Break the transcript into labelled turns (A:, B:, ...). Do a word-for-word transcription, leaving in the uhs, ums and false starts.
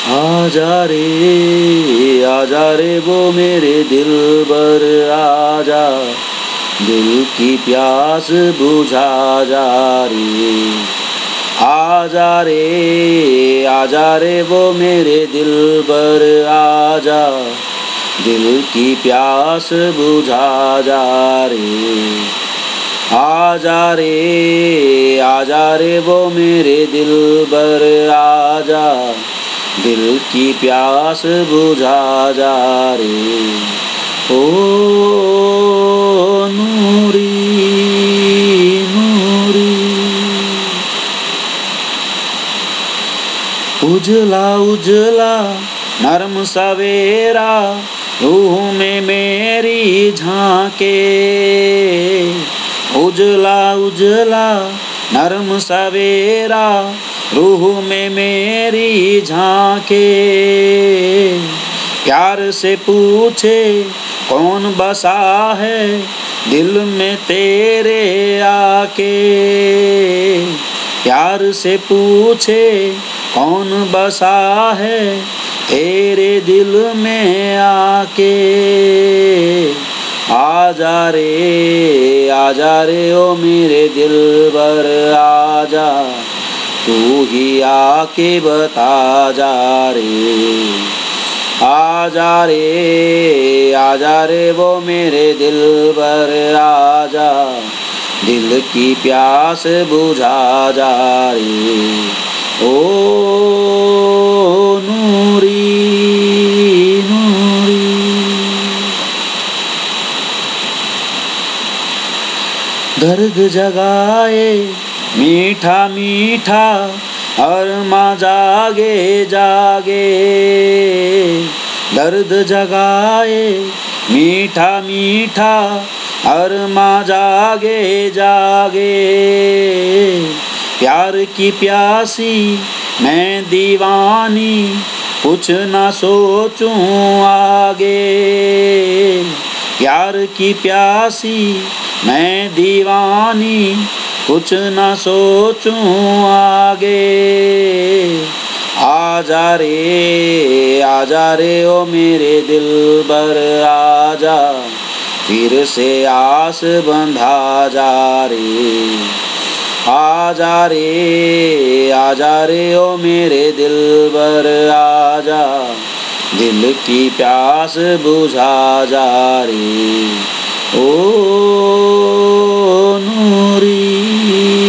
A: आजा रे आजा रे वो मेरे दिलबर आजा, दिल की प्यास बुझा जा रे। आजा रे आजा रे वो मेरे दिलबर आजा, दिल की प्यास बुझा जा रे। आजा रे आजा रे वो मेरे दिलबर आजा, दिल की प्यास बुझा जा रे। ओ नूरी नूरी उजला उजला नरम सवेरा, रूह में मेरी झांके। उजला उजला नरम सवेरा, रूह में मेरी झांके। प्यार से पूछे कौन बसा है दिल में तेरे आके। प्यार से पूछे कौन बसा है तेरे दिल में आके। आजा रे आजा रे ओ मेरे दिलबर आजा, तू ही आके बता जा रे। आजा रे आजा रे वो मेरे दिलबर आजा, दिल की प्यास बुझा जा रे। ओ नूरी नूरी दर्द जगाए मीठा मीठा, अरमा जागे जागे। दर्द जगाए मीठा मीठा, अरमा जागे जागे। प्यार की प्यासी मैं दीवानी, कुछ ना सोचूं आगे। प्यार की प्यासी मैं दीवानी, कुछ ना सोचूं आगे। आजा रे आजा रे ओ मेरे दिलबर आजा, फिर से आस बंधा जा रे। आजा रे आजा रे ओ मेरे दिलबर आजा, दिल की प्यास बुझा जा रे। ओ नूरी।